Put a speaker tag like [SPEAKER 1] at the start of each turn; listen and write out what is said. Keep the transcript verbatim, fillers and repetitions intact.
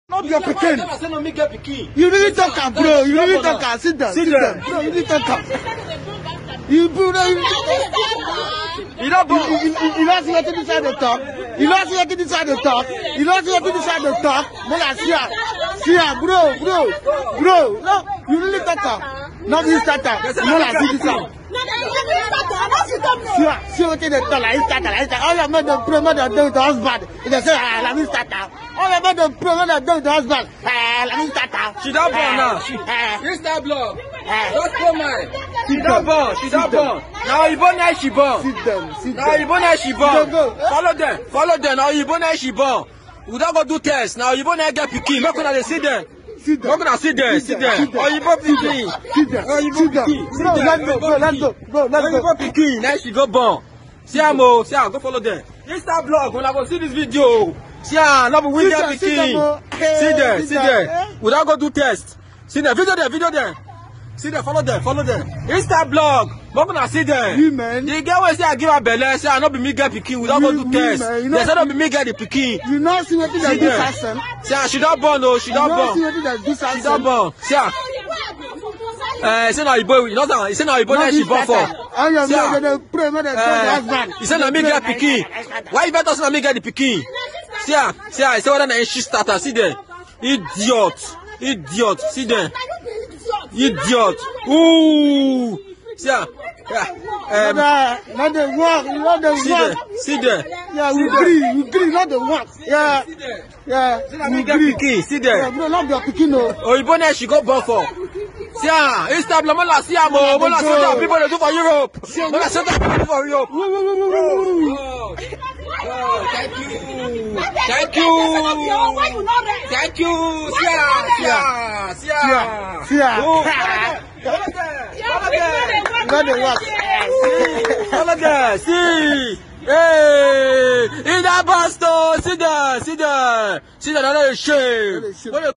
[SPEAKER 1] Not your pikin. You really talk am, bro. You really talk am. Sit down. Sit down. Bro, you really talk am. You bro, you You don't you, you, you, you don't see what this side the talk. You don't see what this side the talk. You don't see what this side the talk. Man, I see her. See her, bro, bro, bro. No, you really talk am. Not this starter. You know I see this one. See her. See what they talk like starter, like starter. All your men don't pray, men don't do the husband. They say, ah, let me starter. All your men don't pray, men don't do the husband. Ah, let me starter.
[SPEAKER 2] She don't born now. This that blog. Don't come mine. She don't born. She don't born. Now you born now she born.
[SPEAKER 1] Sit down. Sit down.
[SPEAKER 2] Now you born now she born. Follow them. Follow them. Now you born now she born. We don't go do test. Now you born now get pikin. Make una dey sit there.
[SPEAKER 1] Sit down.
[SPEAKER 2] Make una sit there. Sit there. Oh you born pikin.
[SPEAKER 1] Sit down.
[SPEAKER 2] Oh you
[SPEAKER 1] Sit
[SPEAKER 2] born
[SPEAKER 1] down.
[SPEAKER 2] pikin.
[SPEAKER 1] Bro, let's go. Bro, let's go. Bro, let's
[SPEAKER 2] Oh you
[SPEAKER 1] go.
[SPEAKER 2] born pikin. Now she go born. See am o. See am. Go follow them. Insta blog. Una go see this video. See am. No be we get pikin. Sit there. Sit there. We don't go do test. See there. Video there. Video there. See them, follow them, follow them. Insta blog, but when I see them,
[SPEAKER 1] You man.
[SPEAKER 2] the girl will say I give her belly, say I not be me get pikin, we don't go do
[SPEAKER 1] You-
[SPEAKER 2] test.
[SPEAKER 1] you man, you
[SPEAKER 2] They
[SPEAKER 1] know-
[SPEAKER 2] say not be me get the pikin.
[SPEAKER 1] You know see what
[SPEAKER 2] See
[SPEAKER 1] they do
[SPEAKER 2] them.
[SPEAKER 1] person.
[SPEAKER 2] See ah, she don't born oh, she
[SPEAKER 1] You
[SPEAKER 2] don't
[SPEAKER 1] know see
[SPEAKER 2] born.
[SPEAKER 1] what they do
[SPEAKER 2] She don't
[SPEAKER 1] person.
[SPEAKER 2] born. See ah. Eh, say now you boy, you know that. He say now you boy
[SPEAKER 1] Not
[SPEAKER 2] that she
[SPEAKER 1] this
[SPEAKER 2] born for.
[SPEAKER 1] starter. All your
[SPEAKER 2] See ah.
[SPEAKER 1] men they pray, men they do the
[SPEAKER 2] Eh,
[SPEAKER 1] husband.
[SPEAKER 2] he say na me get pikin. Why you better say na me get the pikin? See ah, see ah, he say whether na she starter. See there. Idiot. Idiot. See there. Idiot. Ooh. See ah. Yeah. Um,
[SPEAKER 1] Not the work, you know the
[SPEAKER 2] see there.
[SPEAKER 1] work.
[SPEAKER 2] See there.
[SPEAKER 1] Yeah, we agree, we agree, not the work. Yeah, yeah,
[SPEAKER 2] See na
[SPEAKER 1] we
[SPEAKER 2] me get
[SPEAKER 1] agree.
[SPEAKER 2] pikin. See
[SPEAKER 1] Yeah,
[SPEAKER 2] there.
[SPEAKER 1] bro, not your pikin, no.
[SPEAKER 2] Oyinbo na she go born for. See ah, Insta blog, mola see am o, mola see what people dey do for Europe. Mola see what people do for Europe.
[SPEAKER 1] Woo, woo, woo, woo, woo, woo.
[SPEAKER 2] Oh, oh, thank you. Thank you. Thank you. See ah, see ah, see ah.
[SPEAKER 1] See ah.
[SPEAKER 2] Oh, follow them. Follow them.
[SPEAKER 1] Not the work.
[SPEAKER 2] Follow them. See. Hey, in that bus, see there, see there, see there, another shame.